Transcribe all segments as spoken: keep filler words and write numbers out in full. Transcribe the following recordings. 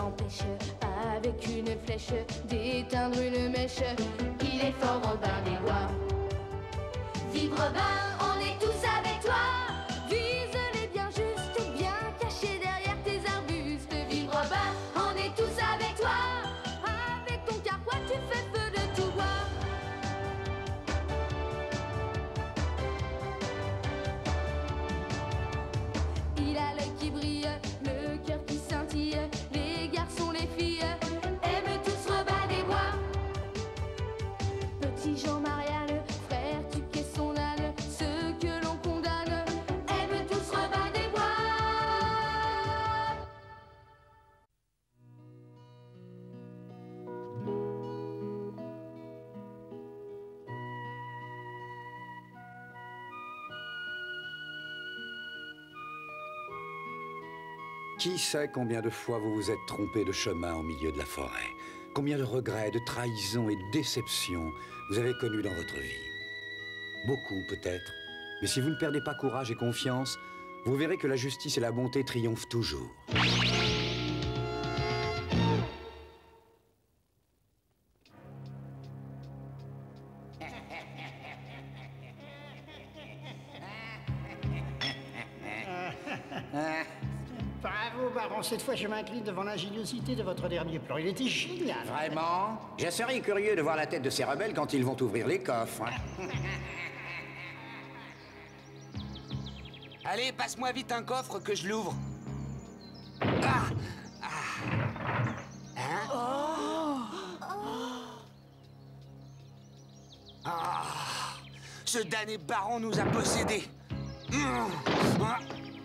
l'empêche, avec une flèche, d'éteindre une mèche. Il est fort Robin des Bois. Vive Robin, on est tous avec toi. Vise-les bien juste, bien cachés derrière tes arbustes. Vive Robin, on est tous avec toi. Avec ton carquois, tu fais feu de tout bois. Il a l'œil qui brille, le cœur qui scintille. Les garçons, les filles aiment tous Robin des Bois. Petit Jean Marial, frère, tu qu'es son âne. Ceux que l'on condamne aiment tous Robin des Bois. Qui sait combien de fois vous vous êtes trompé de chemin au milieu de la forêt? Combien de regrets, de trahisons et de déceptions vous avez connus dans votre vie? Beaucoup peut-être, mais si vous ne perdez pas courage et confiance, vous verrez que la justice et la bonté triomphent toujours. Bravo, Baron. Cette fois, je m'incline devant l'ingéniosité de votre dernier plan. Il était génial. Vraiment? Je serais curieux de voir la tête de ces rebelles quand ils vont ouvrir les coffres. Allez, passe-moi vite un coffre que je l'ouvre. Ah, ah. Hein? Oh. Ah. Ce damné baron nous a possédés. Mmh. Ah.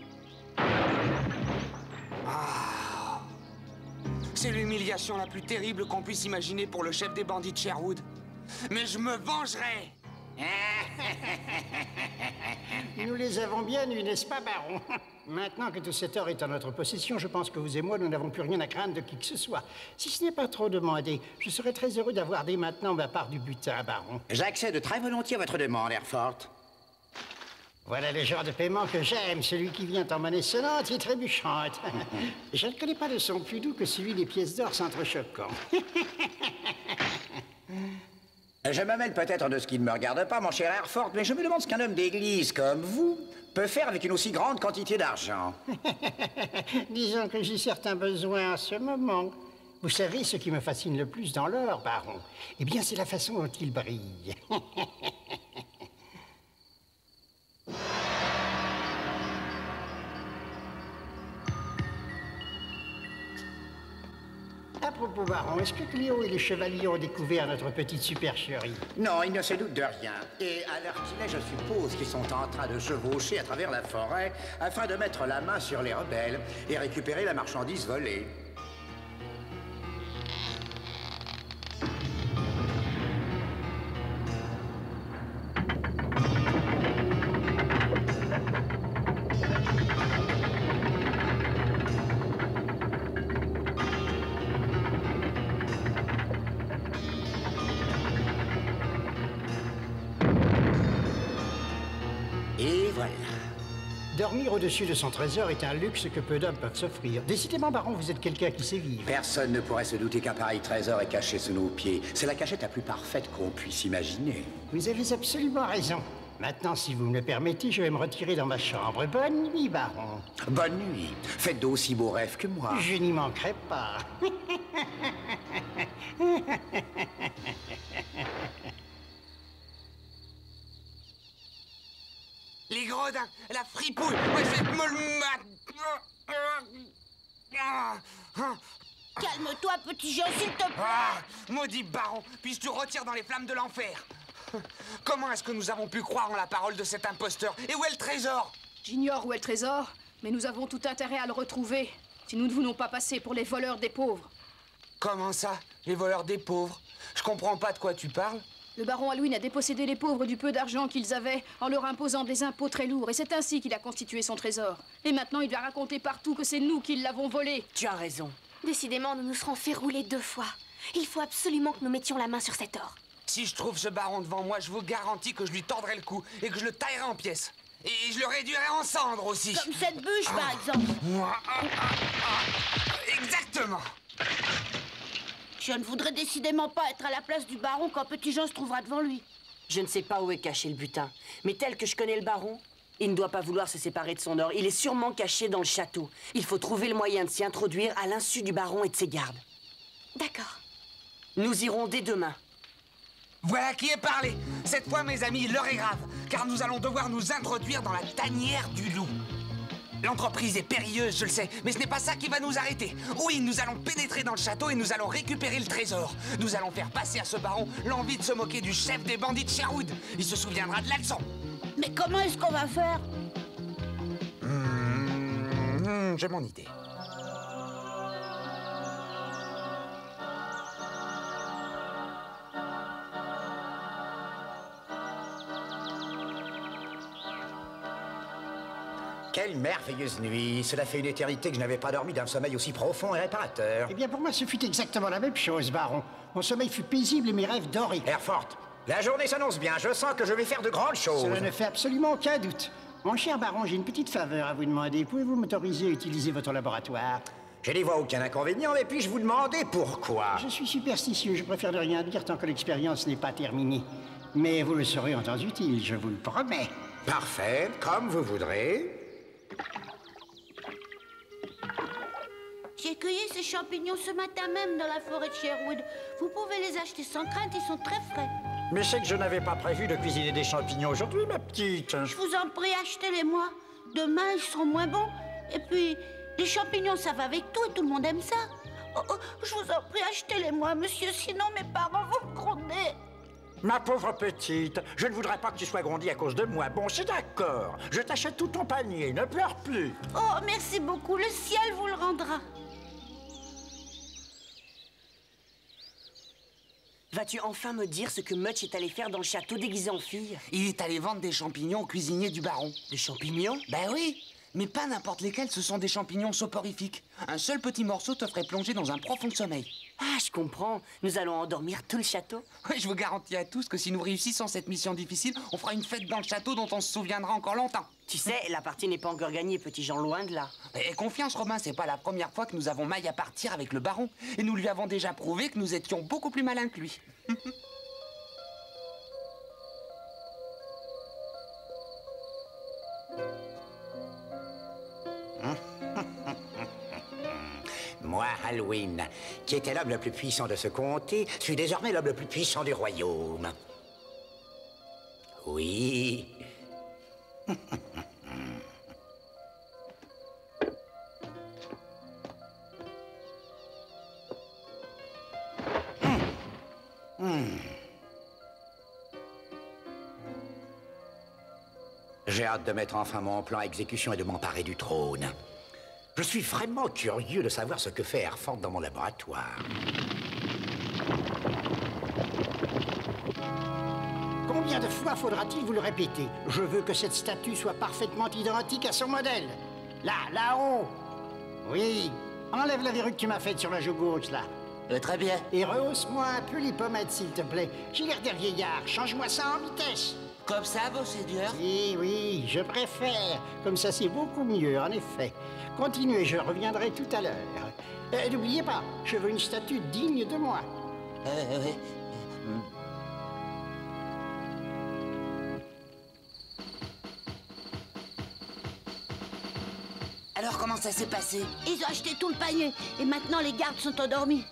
Ah. C'est l'humiliation la plus terrible qu'on puisse imaginer pour le chef des bandits de Sherwood. Mais je me vengerai. Nous les avons bien eus, n'est-ce pas, Baron? Maintenant que tout cet or est en notre possession, je pense que vous et moi, nous n'avons plus rien à craindre de qui que ce soit. Si ce n'est pas trop demandé, je serais très heureux d'avoir dès maintenant ma part du butin, Baron. J'accède très volontiers à votre demande, Herford. Voilà le genre de paiement que j'aime, celui qui vient en monnaie sonnante et trébuchante. Je ne connais pas de son plus doux que celui des pièces d'or s'entrechoquant. Je me mêle peut-être de ce qui ne me regarde pas, mon cher Herford, mais je me demande ce qu'un homme d'église comme vous peut faire avec une aussi grande quantité d'argent. Disons que j'ai certains besoins en ce moment. Vous savez ce qui me fascine le plus dans l'or, Baron? Eh bien, c'est la façon dont il brille. À propos, Baron, est-ce que Cléo et les chevaliers ont découvert notre petite supercherie? Non, ils ne se doutent de rien. Et à l'heure qu'il est, je suppose qu'ils sont en train de chevaucher à travers la forêt afin de mettre la main sur les rebelles et récupérer la marchandise volée. Et voilà. Dormir au-dessus de son trésor est un luxe que peu d'hommes peuvent s'offrir. Décidément, Baron, vous êtes quelqu'un qui sait vivre. Personne ne pourrait se douter qu'un pareil trésor est caché sous nos pieds. C'est la cachette la plus parfaite qu'on puisse imaginer. Vous avez absolument raison. Maintenant, si vous me le permettez, je vais me retirer dans ma chambre. Bonne nuit, Baron. Bonne nuit. Faites d'aussi beaux rêves que moi. Je n'y manquerai pas. Les gredins, la fripouille, moi je vais me le... Calme-toi, petit Jean, s'il te plaît. Ah, maudit baron, puis-je te retire dans les flammes de l'enfer. Comment est-ce que nous avons pu croire en la parole de cet imposteur? Et où est le trésor? J'ignore où est le trésor, mais nous avons tout intérêt à le retrouver, si nous ne voulons pas passer pour les voleurs des pauvres. Comment ça, les voleurs des pauvres? Je comprends pas de quoi tu parles. Le baron Alwyn a dépossédé les pauvres du peu d'argent qu'ils avaient en leur imposant des impôts très lourds, et c'est ainsi qu'il a constitué son trésor. Et maintenant, il va raconter partout que c'est nous qui l'avons volé. Tu as raison. Décidément, nous nous serons fait rouler deux fois. Il faut absolument que nous mettions la main sur cet or. Si je trouve ce baron devant moi, je vous garantis que je lui tordrai le cou et que je le taillerai en pièces. Et je le réduirai en cendres aussi. Comme cette bûche, par exemple. Exactement. Je ne voudrais décidément pas être à la place du baron quand Petit Jean se trouvera devant lui. Je ne sais pas où est caché le butin, mais tel que je connais le baron, il ne doit pas vouloir se séparer de son or. Il est sûrement caché dans le château. Il faut trouver le moyen de s'y introduire à l'insu du baron et de ses gardes. D'accord. Nous irons dès demain. Voilà qui est parlé. Cette fois, mes amis, l'heure est grave, car nous allons devoir nous introduire dans la tanière du loup. L'entreprise est périlleuse, je le sais, mais ce n'est pas ça qui va nous arrêter. Oui, nous allons pénétrer dans le château et nous allons récupérer le trésor. Nous allons faire passer à ce baron l'envie de se moquer du chef des bandits de Sherwood. Il se souviendra de la leçon. Mais comment est-ce qu'on va faire? Mmh, mmh, j'ai mon idée. Quelle merveilleuse nuit. Cela fait une éternité que je n'avais pas dormi d'un sommeil aussi profond et réparateur. Eh bien, pour moi, ce fut exactement la même chose, baron. Mon sommeil fut paisible et mes rêves dorés. Airfort, la journée s'annonce bien. Je sens que je vais faire de grandes choses. Cela ne fait absolument aucun doute. Mon cher baron, j'ai une petite faveur à vous demander. Pouvez-vous m'autoriser à utiliser votre laboratoire? Je n'y vois aucun inconvénient, mais puis-je vous demander pourquoi? Je suis superstitieux. Je préfère ne rien dire tant que l'expérience n'est pas terminée. Mais vous le saurez en temps utile, je vous le promets. Parfait, comme vous voudrez. J'ai cueilli ces champignons ce matin même dans la forêt de Sherwood. Vous pouvez les acheter sans crainte, ils sont très frais. Mais c'est que je n'avais pas prévu de cuisiner des champignons aujourd'hui, ma petite. Je vous en prie, achetez-les-moi. Demain, ils seront moins bons. Et puis, les champignons, ça va avec tout et tout le monde aime ça. Oh, oh, je vous en prie, achetez-les-moi, monsieur, sinon mes parents vont me gronder. Ma pauvre petite, je ne voudrais pas que tu sois grondie à cause de moi. Bon, c'est d'accord. Je t'achète tout ton panier, ne pleure plus. Oh, merci beaucoup, le ciel vous le rendra. Vas-tu enfin me dire ce que Mutch est allé faire dans le château déguisé en fille? Il est allé vendre des champignons au cuisinier du baron. Des champignons? Ben oui, mais pas n'importe lesquels, ce sont des champignons soporifiques. Un seul petit morceau te ferait plonger dans un profond sommeil. Ah, je comprends. Nous allons endormir tout le château. Oui, je vous garantis à tous que si nous réussissons cette mission difficile, on fera une fête dans le château dont on se souviendra encore longtemps. Tu sais, la partie n'est pas encore gagnée, Petit Jean, loin de là. Et confiance, Romain, c'est pas la première fois que nous avons maille à partir avec le baron. Et nous lui avons déjà prouvé que nous étions beaucoup plus malins que lui. Moi, Halloween, qui était l'homme le plus puissant de ce comté, suis désormais l'homme le plus puissant du royaume. Oui. Hmm. J'ai hâte de mettre enfin mon plan à exécution et de m'emparer du trône. Je suis vraiment curieux de savoir ce que fait Airfort dans mon laboratoire. Combien de fois faudra-t-il vous le répéter? Je veux que cette statue soit parfaitement identique à son modèle. Là, là-haut. Oui. Enlève la verrue que tu m'as faite sur la joue gauche, là. Euh, très bien. Et rehausse-moi un peu les pommettes, s'il te plaît. J'ai l'air d'un vieillard. Change-moi ça en vitesse. Comme ça, beau seigneur? Oui, oui, je préfère. Comme ça, c'est beaucoup mieux, en effet. Continuez, je reviendrai tout à l'heure. Euh, N'oubliez pas, je veux une statue digne de moi. Euh, oui. Alors, comment ça s'est passé? Ils ont acheté tout le panier, et maintenant les gardes sont endormis.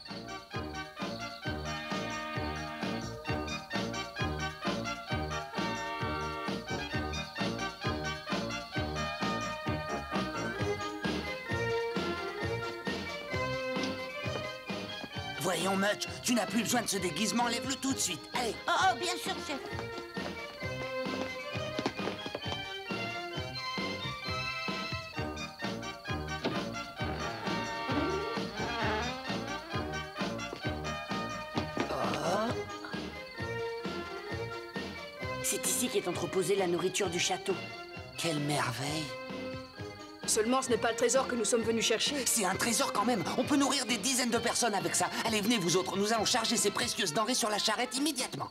Voyons, Mutch, tu n'as plus besoin de ce déguisement, lève-le tout de suite. Allez. Oh, oh, bien sûr, chef. C'est ici qu'est entreposée la nourriture du château. Quelle merveille! Seulement, ce n'est pas le trésor que nous sommes venus chercher. C'est un trésor quand même. On peut nourrir des dizaines de personnes avec ça. Allez, venez vous autres. Nous allons charger ces précieuses denrées sur la charrette immédiatement.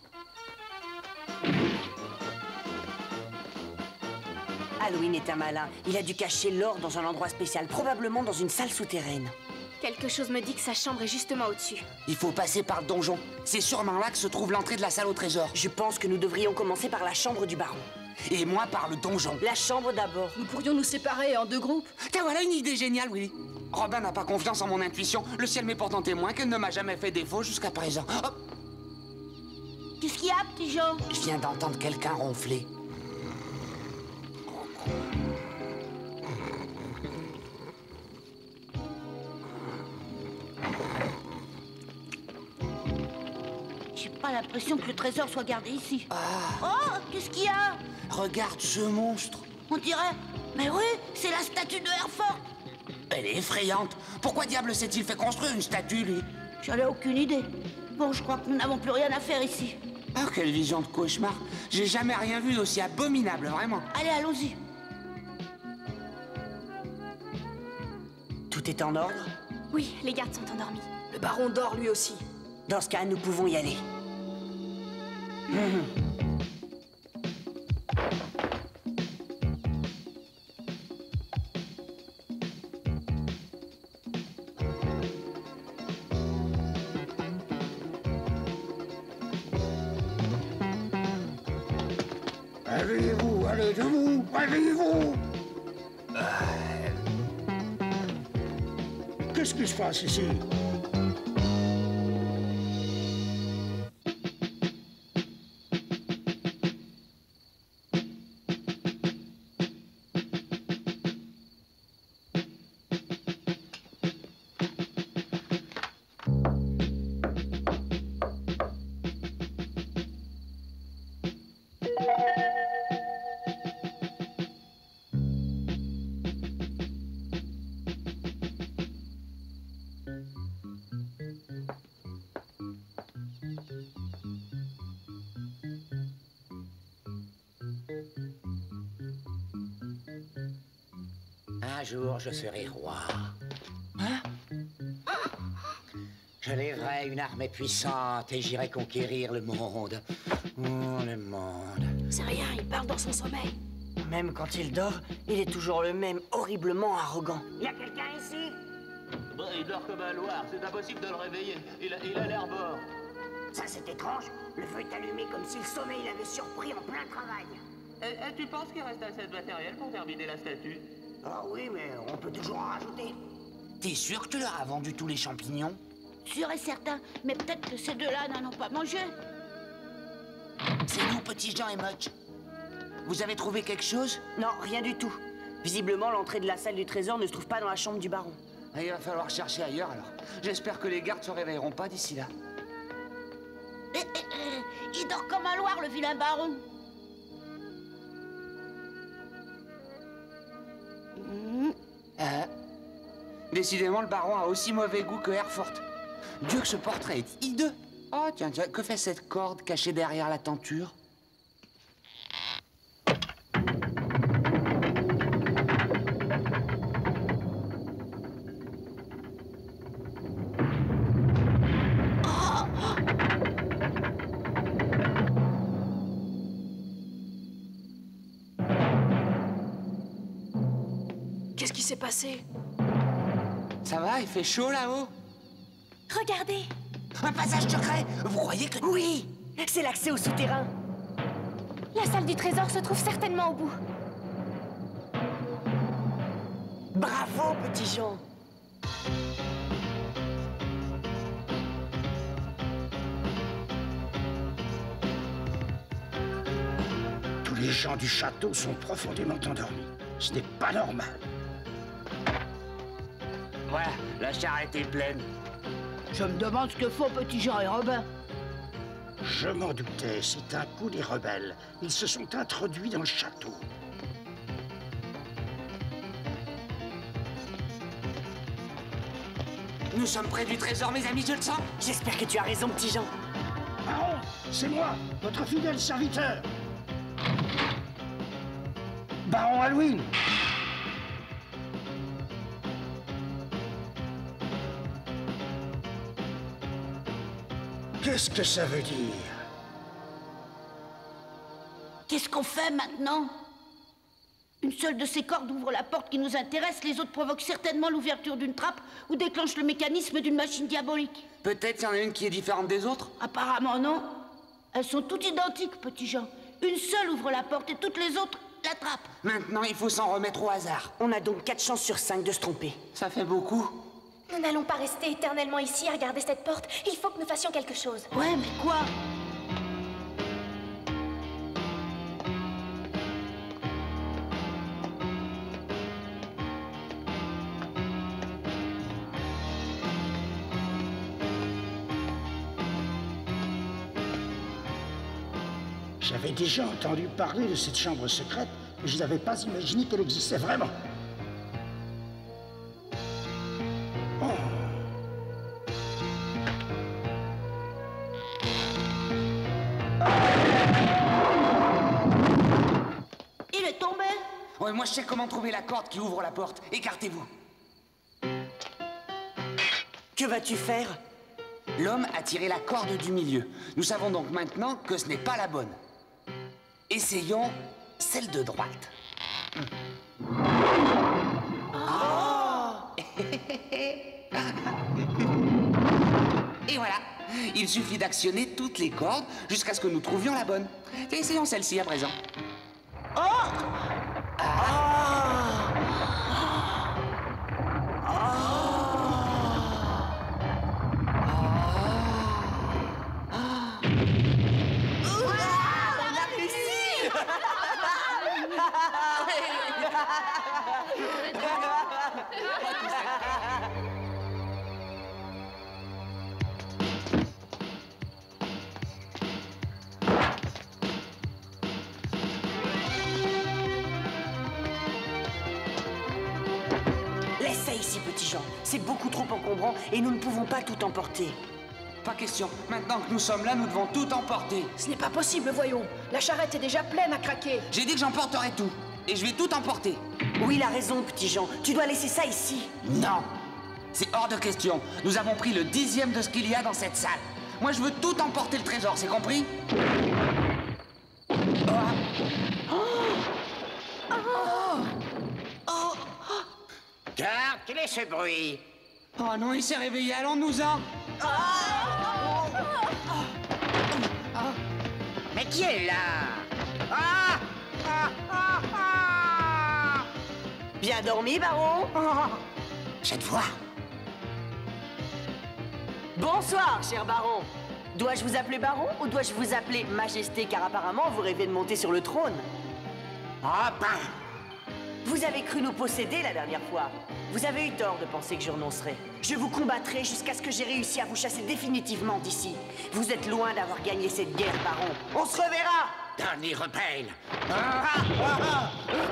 Halloween est un malin. Il a dû cacher l'or dans un endroit spécial, probablement dans une salle souterraine. Quelque chose me dit que sa chambre est justement au-dessus. Il faut passer par le donjon. C'est sûrement là que se trouve l'entrée de la salle au trésor. Je pense que nous devrions commencer par la chambre du baron. Et moi par le donjon. La chambre d'abord. Nous pourrions nous séparer en deux groupes. Tiens, voilà une idée géniale, Willy. Robin n'a pas confiance en mon intuition. Le ciel m'est pourtant témoin qu'elle ne m'a jamais fait défaut jusqu'à présent. Oh. Qu'est-ce qu'il y a, petit Jean? Je viens d'entendre quelqu'un ronfler. J'ai pas l'impression que le trésor soit gardé ici. Ah. Oh, qu'est-ce qu'il y a? Regarde ce monstre. On dirait... Mais oui, c'est la statue de Herford. Elle est effrayante. Pourquoi diable s'est-il fait construire une statue, lui? J'en ai aucune idée. Bon, je crois que nous n'avons plus rien à faire ici. Ah, quelle vision de cauchemar. J'ai jamais rien vu d'aussi abominable, vraiment. Allez, allons-y. Tout est en ordre? Oui, les gardes sont endormis. Le baron dort lui aussi. Dans ce cas, nous pouvons y aller. Mmh. Réveillez-vous, allez, debout, réveillez-vous. Qu'est-ce qui se passe ici? Un jour, je serai roi. Hein? Je lèverai une armée puissante et j'irai conquérir le monde. Oh, le monde. C'est rien, il parle dans son sommeil. Même quand il dort, il est toujours le même, horriblement arrogant. Y a quelqu'un ici? Bah, il dort comme un loir, c'est impossible de le réveiller. Il a, il a l'air mort. Ça, c'est étrange. Le feu est allumé comme si le sommeil l'avait surpris en plein travail. Et, et tu penses qu'il reste assez de matériel pour terminer la statue? Ah oui, mais on peut toujours en rajouter. T'es sûr que tu leur as vendu tous les champignons? Sûr et certain, mais peut-être que ces deux-là n'en ont pas mangé. C'est nous, Petit Jean et Mudge. Vous avez trouvé quelque chose? Non, rien du tout. Visiblement, l'entrée de la salle du trésor ne se trouve pas dans la chambre du baron. Ah, il va falloir chercher ailleurs, alors. J'espère que les gardes se réveilleront pas d'ici là. Eh, eh, eh, il dort comme un loir, le vilain baron. Mmh. Euh, décidément, le baron a aussi mauvais goût que Herford. Dieu que ce portrait est hideux. Oh, tiens, tiens, que fait cette corde cachée derrière la tenture? Qu'est-ce qui s'est passé? Ça va, il fait chaud là-haut? Regardez! Un passage secret! Vous croyez que... Oui! C'est l'accès au souterrain. La salle du trésor se trouve certainement au bout. Bravo, Petit Jean. Tous les gens du château sont profondément endormis. Ce n'est pas normal. Voilà, la charrette est pleine. Je me demande ce que font Petit Jean et Robin. Je m'en doutais, c'est un coup des rebelles. Ils se sont introduits dans le château. Nous sommes près du trésor, mes amis, je le sens. J'espère que tu as raison, Petit Jean. Baron, c'est moi, votre fidèle serviteur. Baron Halloween. Qu'est-ce que ça veut dire? Qu'est-ce qu'on fait maintenant? Une seule de ces cordes ouvre la porte qui nous intéresse, les autres provoquent certainement l'ouverture d'une trappe ou déclenchent le mécanisme d'une machine diabolique. Peut-être qu'il y en a une qui est différente des autres? Apparemment non. Elles sont toutes identiques, petit Jean. Une seule ouvre la porte et toutes les autres l'attrapent. Maintenant, il faut s'en remettre au hasard. On a donc quatre chances sur cinq de se tromper. Ça fait beaucoup. Nous n'allons pas rester éternellement ici à regarder cette porte. Il faut que nous fassions quelque chose. Ouais, mais quoi? J'avais déjà entendu parler de cette chambre secrète, mais je n'avais pas imaginé qu'elle existait vraiment. Oh. Il est tombé. Ouais, moi je sais comment trouver la corde qui ouvre la porte. Écartez-vous. Que vas-tu faire? L'homme a tiré la corde du milieu. Nous savons donc maintenant que ce n'est pas la bonne. Essayons celle de droite. Oh. Et voilà. Il suffit d'actionner toutes les cordes jusqu'à ce que nous trouvions la bonne. Et essayons celle-ci à présent. Oh ah. Laisse-la ici, petit Jean. C'est beaucoup trop encombrant et nous ne pouvons pas tout emporter. Pas question. Maintenant que nous sommes là, nous devons tout emporter. Ce n'est pas possible, voyons. La charrette est déjà pleine à craquer. J'ai dit que j'emporterais tout. Et je vais tout emporter. Oui, il a raison, petit Jean. Tu dois laisser ça ici. Non. C'est hors de question. Nous avons pris le dixième de ce qu'il y a dans cette salle. Moi, je veux tout emporter le trésor, c'est compris? Oh. Oh. Oh. Oh. Garde, quel est ce bruit? Oh non, il s'est réveillé, allons-nous-en. Mais qui est là? Ah! Ah! Ah! Ah! Bien dormi, baron? Cette voix. Bonsoir, cher baron. Dois-je vous appeler baron ou dois-je vous appeler majesté, car apparemment vous rêvez de monter sur le trône? Ah ben! Vous avez cru nous posséder la dernière fois. Vous avez eu tort de penser que je renoncerais. Je vous combattrai jusqu'à ce que j'ai réussi à vous chasser définitivement d'ici. Vous êtes loin d'avoir gagné cette guerre, baron. On se reverra! Dernier rebelle! Ah, ah, ah.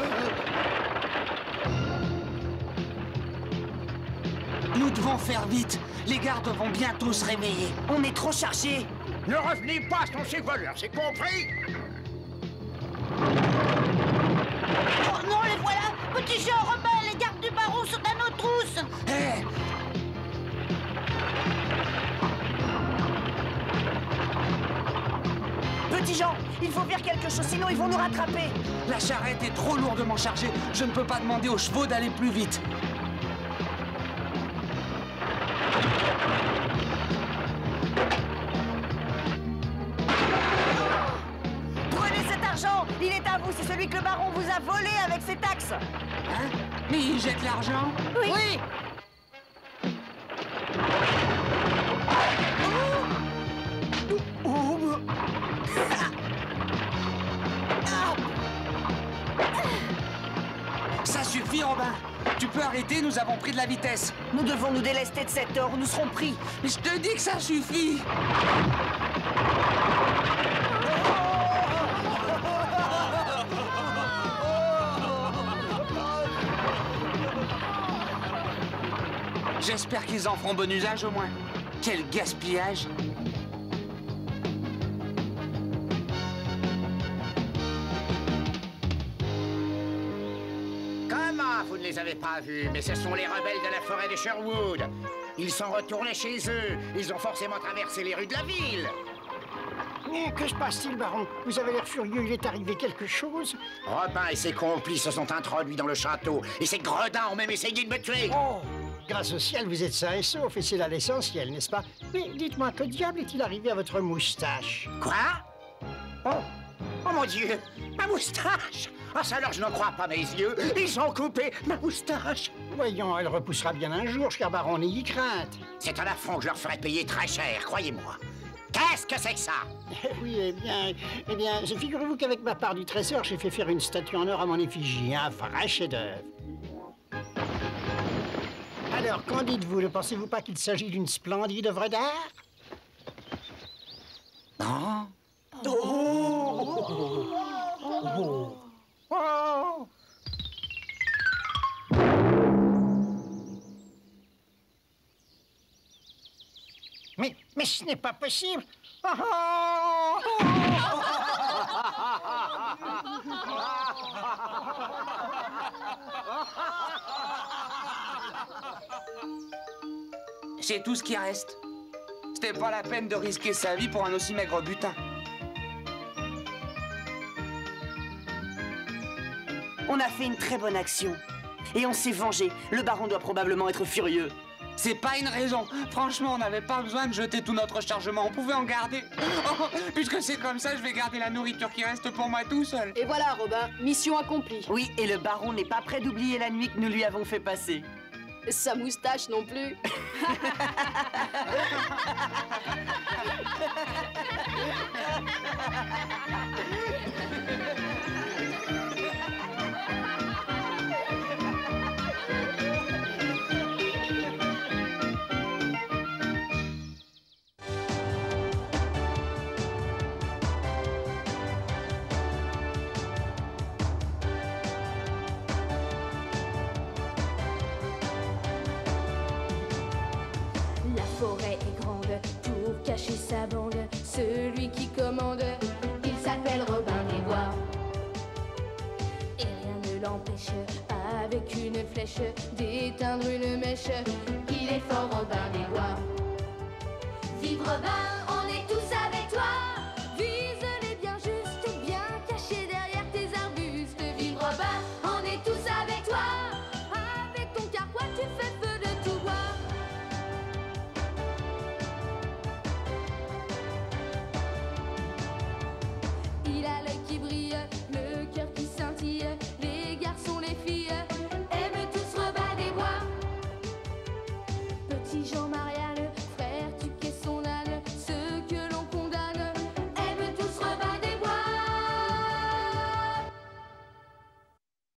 Nous devons faire vite. Les gardes vont bientôt se réveiller. On est trop chargés. Ne revenez pas sur ces voleurs, c'est compris? Oh non, les voilà! Petit Jean rebelle, les gardes du baron sont à nos trousses! Hé! Petit Jean, il faut faire quelque chose, sinon ils vont nous rattraper. La charrette est trop lourdement chargée. Je ne peux pas demander aux chevaux d'aller plus vite. Prenez cet argent! Il est à vous, c'est celui que le baron vous a volé avec ses taxes! Hein? Mais il jette l'argent? Oui! Oui! Ça suffit, Robin. Tu peux arrêter, nous avons pris de la vitesse. Nous devons nous délester de cet or, nous serons pris. Mais je te dis que ça suffit. J'espère qu'ils en feront bon usage au moins. Quel gaspillage! Comment vous ne les avez pas vus? Mais ce sont les rebelles de la forêt de Sherwood. Ils sont retournés chez eux. Ils ont forcément traversé les rues de la ville. Eh, que se passe-t-il, baron? Vous avez l'air furieux, il est arrivé quelque chose? Robin et ses complices se sont introduits dans le château, et ces gredins ont même essayé de me tuer. Oh! Grâce au ciel, vous êtes sain et sauf, et c'est là l'essentiel, n'est-ce pas? Mais dites-moi, que diable est-il arrivé à votre moustache? Quoi? Oh! Oh mon Dieu! Ma moustache! Ah ça alors je n'en crois pas mes yeux! Ils ont coupé ma moustache! Voyons, elle repoussera bien un jour, cher baron, n'ayez crainte. C'est un affront que je leur ferai payer très cher, croyez-moi. Qu'est-ce que c'est que ça? Oui, eh bien, eh bien, figurez-vous qu'avec ma part du trésor, j'ai fait faire une statue en or à mon effigie, un vrai chef-d'œuvre. Alors, qu'en dites-vous? Ne pensez-vous pas qu'il s'agit d'une splendide œuvre d'art? Non. Oh! Oh! Oh! Mais, mais ce n'est pas possible! Oh! C'est tout ce qui reste. C'était pas la peine de risquer sa vie pour un aussi maigre butin. On a fait une très bonne action. Et on s'est vengé. Le baron doit probablement être furieux. C'est pas une raison. Franchement, on n'avait pas besoin de jeter tout notre chargement. On pouvait en garder. Oh, puisque c'est comme ça, je vais garder la nourriture qui reste pour moi tout seul. Et voilà, Robin, mission accomplie. Oui, et le baron n'est pas prêt d'oublier la nuit que nous lui avons fait passer. Sa moustache non plus. La forêt est grande pour cacher sa bande. Celui qui commande, il s'appelle Robin des Bois. Et rien ne l'empêche, avec une flèche, d'éteindre une mèche. Il est fort Robin des Bois. Vive Robin!